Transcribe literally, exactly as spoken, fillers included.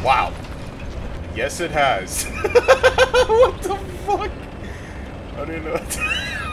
Wow. Yes, it has. What the fuck? I don't know.